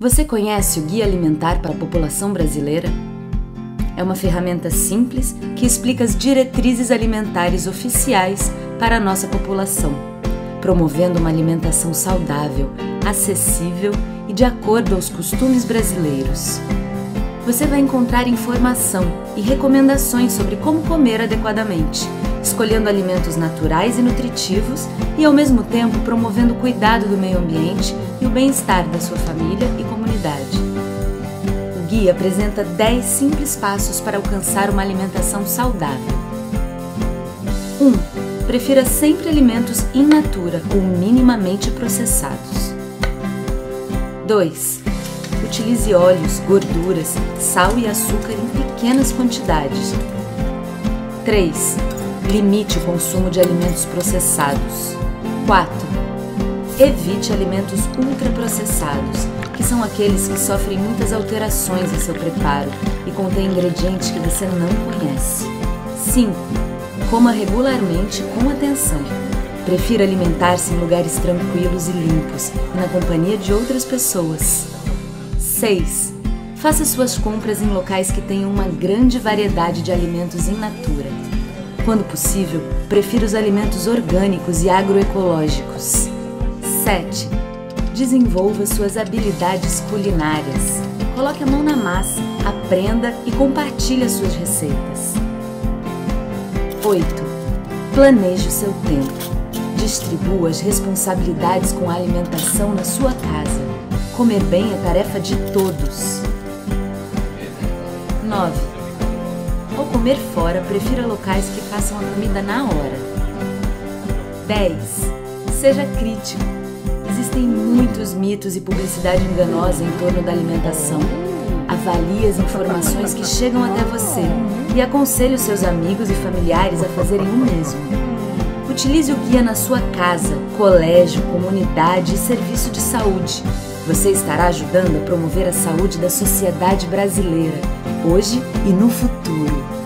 Você conhece o Guia Alimentar para a População Brasileira? É uma ferramenta simples que explica as diretrizes alimentares oficiais para a nossa população, promovendo uma alimentação saudável, acessível e de acordo aos costumes brasileiros. Você vai encontrar informação e recomendações sobre como comer adequadamente, escolhendo alimentos naturais e nutritivos e, ao mesmo tempo, promovendo o cuidado do meio ambiente e o bem-estar da sua família e comunidade. O guia apresenta 10 simples passos para alcançar uma alimentação saudável. 1. Prefira sempre alimentos in natura ou minimamente processados. 2. Utilize óleos, gorduras, sal e açúcar em pequenas quantidades. 3. Limite o consumo de alimentos processados. 4. Evite alimentos ultraprocessados, que são aqueles que sofrem muitas alterações em seu preparo e contêm ingredientes que você não conhece. 5. Coma regularmente com atenção. Prefira alimentar-se em lugares tranquilos e limpos e na companhia de outras pessoas. 6. Faça suas compras em locais que tenham uma grande variedade de alimentos in natura. Quando possível, prefira os alimentos orgânicos e agroecológicos. 7. Desenvolva suas habilidades culinárias. Coloque a mão na massa, aprenda e compartilhe as suas receitas. 8. Planeje o seu tempo. Distribua as responsabilidades com a alimentação na sua casa. Comer bem é tarefa de todos. 9. Ao comer fora, prefira locais que façam a comida na hora. 10. Seja crítico. Existem muitos mitos e publicidade enganosa em torno da alimentação. Avalie as informações que chegam até você e aconselhe os seus amigos e familiares a fazerem o mesmo. Utilize o guia na sua casa, colégio, comunidade e serviço de saúde. Você estará ajudando a promover a saúde da sociedade brasileira, hoje e no futuro.